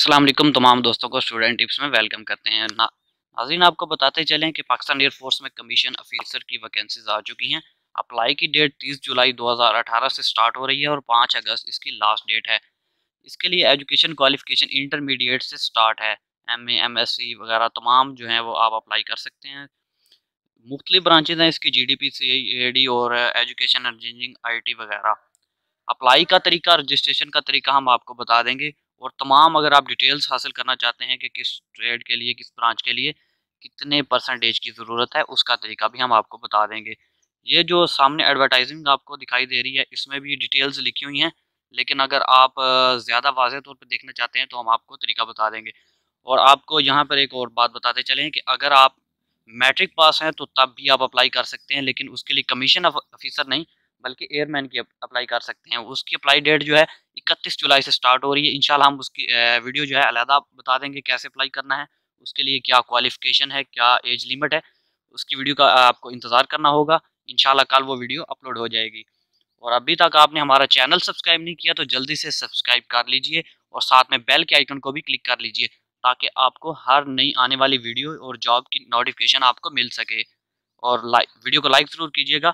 अस्सलाम वालेकुम तमाम दोस्तों को स्टूडेंट टिप्स में वेलकम करते हैं। नाज़रीन, आपको बताते चलें कि पाकिस्तान एयरफोर्स में कमीशन ऑफिसर की वैकेंसीज आ चुकी हैं। अप्लाई की डेट 30 जुलाई 2018 से स्टार्ट हो रही है और 5 अगस्त इसकी लास्ट डेट है। इसके लिए एजुकेशन क्वालिफिकेशन इंटरमीडिएट से स्टार्ट है। एमए, एमएससी वगैरह तमाम जो हैं वो आप अप्लाई कर सकते हैं। मुख्तलिफ ब्रांचेज हैं इसकी, जीडीपी, सीएडी और एजुकेशन, इंजीनियरिंग, आईटी वगैरह। अप्लाई का तरीका, रजिस्ट्रेशन का तरीका हम आपको बता देंगे और तमाम अगर आप डिटेल्स हासिल करना चाहते हैं कि किस ट्रेड के लिए, किस ब्रांच के लिए कितने परसेंटेज की ज़रूरत है, उसका तरीका भी हम आपको बता देंगे। ये जो सामने एडवर्टाइजिंग आपको दिखाई दे रही है इसमें भी डिटेल्स लिखी हुई हैं, लेकिन अगर आप ज़्यादा वाज़ेह तौर पर देखना चाहते हैं तो हम आपको तरीका बता देंगे। और आपको यहाँ पर एक और बात बताते चलें कि अगर आप मैट्रिक पास हैं तो तब भी आप अप्लाई कर सकते हैं, लेकिन उसके लिए कमीशन ऑफिसर नहीं बल्कि एयरमैन की अप्लाई कर सकते हैं। उसकी अप्लाई डेट जो है 31 जुलाई से स्टार्ट हो रही है। इंशाल्लाह हम उसकी वीडियो जो है अलहदा बता देंगे कैसे अप्लाई करना है, उसके लिए क्या क्वालिफिकेशन है, क्या एज लिमिट है। उसकी वीडियो का आपको इंतज़ार करना होगा। इंशाल्लाह कल वो वीडियो अपलोड हो जाएगी। और अभी तक आपने हमारा चैनल सब्सक्राइब नहीं किया तो जल्दी से सब्सक्राइब कर लीजिए और साथ में बेल के आइकन को भी क्लिक कर लीजिए ताकि आपको हर नई आने वाली वीडियो और जॉब की नोटिफिकेशन आपको मिल सके। और वीडियो को लाइक ज़रूर कीजिएगा।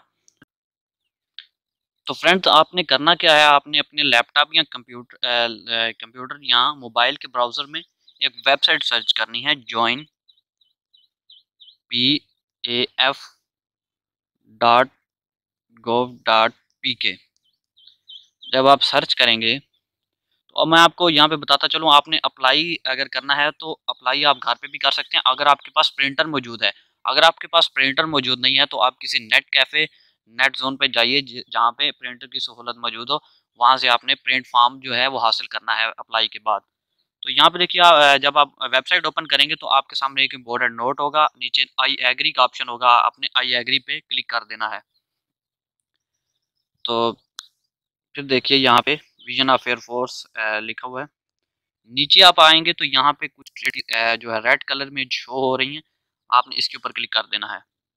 तो फ्रेंड्स, आपने करना क्या है, आपने अपने लैपटॉप या कंप्यूटर या मोबाइल के ब्राउज़र में एक वेबसाइट सर्च करनी है, joinpaf.gov.pk। जब आप सर्च करेंगे तो अब मैं आपको यहाँ पे बताता चलूँ, आपने अप्लाई अगर करना है तो अप्लाई आप घर पे भी कर सकते हैं अगर आपके पास प्रिंटर मौजूद है। अगर आपके पास प्रिंटर मौजूद नहीं है तो आप किसी नेट कैफ़े, नेट जोन पे जाइए जहाँ पे प्रिंटर की सहूलत मौजूद हो। वहाँ से आपने प्रिंट फॉर्म जो है वो हासिल करना है अप्लाई के बाद। तो यहाँ पे देखिए, जब आप वेबसाइट ओपन करेंगे तो आपके सामने एक इम्पोर्टेंट नोट होगा, नीचे आई एग्री का ऑप्शन होगा, आपने आई एग्री पे क्लिक कर देना है। तो फिर देखिए यहाँ पे विजन ऑफ एयरफोर्स लिखा हुआ है। नीचे आप आएंगे तो यहाँ पे कुछ जो है रेड कलर में शो हो रही हैं, आपने इसके ऊपर क्लिक कर देना है।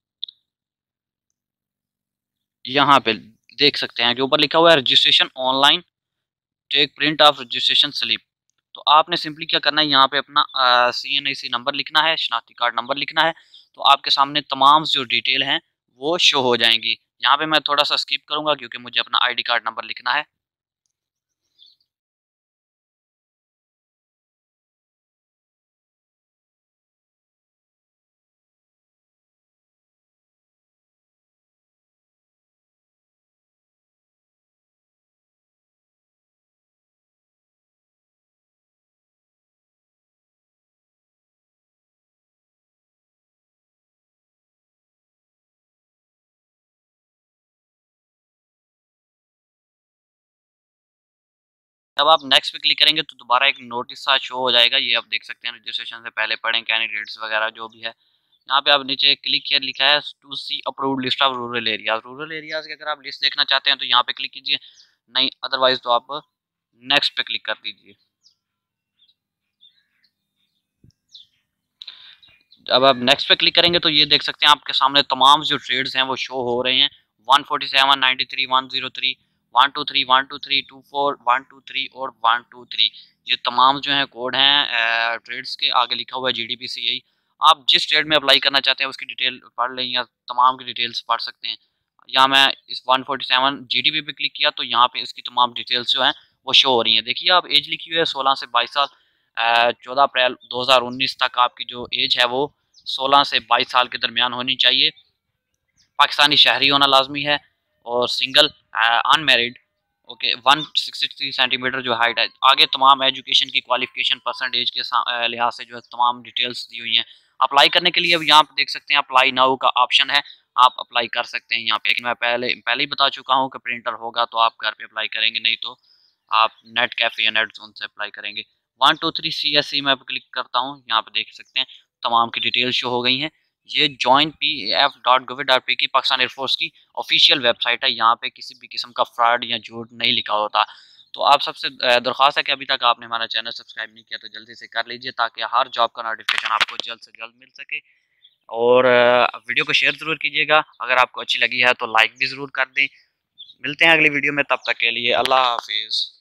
यहाँ पे देख सकते हैं कि ऊपर लिखा हुआ है registration online, take print of registration slip. तो आपने सिंपली क्या करना है, यहाँ पे अपना CNIC नंबर लिखना है, शनाख्ती कार्ड नंबर लिखना है। तो आपके सामने तमाम जो डिटेल हैं वो शो हो जाएंगी। यहाँ पे मैं थोड़ा सा स्किप करूंगा क्योंकि मुझे अपना ID कार्ड नंबर लिखना है। जब आप नेक्स्ट पे क्लिक करेंगे तो दोबारा एक नोटिस सा शो हो जाएगा। ये आप देख सकते हैं, रजिस्ट्रेशन से पहले पढ़ें कैंडिडेट्स वगैरह जो भी है। यहाँ पे आप नीचे क्लिक किया, लिखा है to see approved list of rural areas. Rural areas की अगर आप लिस्ट देखना चाहते हैं तो यहाँ पे क्लिक कीजिए, नहीं अदरवाइज तो आप नेक्स्ट पे क्लिक कर दीजिए। जब आप नेक्स्ट पे क्लिक करेंगे तो ये देख सकते हैं आपके सामने तमाम जो ट्रेड्स हैं वो शो हो रहे हैं। 147, 93, 103, 123, 123, 24, 123 और 123, ये तमाम जो है कोड हैं ट्रेड्स के। आगे लिखा हुआ है GDP, आप जिस ट्रेड में अप्लाई करना चाहते हैं उसकी डिटेल पढ़ लें या तमाम की डिटेल्स पढ़ सकते हैं। यहाँ मैं इस 147 GDP पे क्लिक किया तो यहाँ पे इसकी तमाम डिटेल्स जो हैं वो शो हो रही हैं। देखिए, आप एज लिखी हुई है 16 से 22 साल। 14 अप्रैल 2019 तक आपकी जो एज है वो 16 से 22 साल के दरमियान होनी चाहिए। पाकिस्तानी शहरी होना लाजमी है और सिंगल, अनमेरिड। ओके, 163 सेंटीमीटर जो हाइट है। आगे तमाम एजुकेशन की क्वालिफिकेशन, परसेंटेज के लिहाज से जो है तमाम डिटेल्स दी हुई हैं। अप्लाई करने के लिए अब यहाँ पे देख सकते हैं अप्लाई नाउ का ऑप्शन है, आप अप्लाई कर सकते हैं यहाँ पे। लेकिन मैं पहले ही बता चुका हूँ कि प्रिंटर होगा तो आप घर पे अप्लाई करेंगे, नहीं तो आप नेट कैफे या नेट जोन से अप्लाई करेंगे। 123 CSE में क्लिक करता हूँ, यहाँ पे देख सकते हैं तमाम की डिटेल शो हो गई हैं। ये joinpaf.gov.pk की पाकिस्तान एयरफोर्स की ऑफिशियल वेबसाइट है। यहाँ पे किसी भी किस्म का फ्रॉड या झूठ नहीं लिखा होता। तो आप सबसे दरख्वास्त है कि अभी तक आपने हमारा चैनल सब्सक्राइब नहीं किया तो जल्दी से कर लीजिए ताकि हर जॉब का नोटिफिकेशन आपको जल्द से जल्द मिल सके। और वीडियो को शेयर ज़रूर कीजिएगा, अगर आपको अच्छी लगी है तो लाइक भी ज़रूर कर दें। मिलते हैं अगली वीडियो में, तब तक के लिए अल्लाह हाफिज़।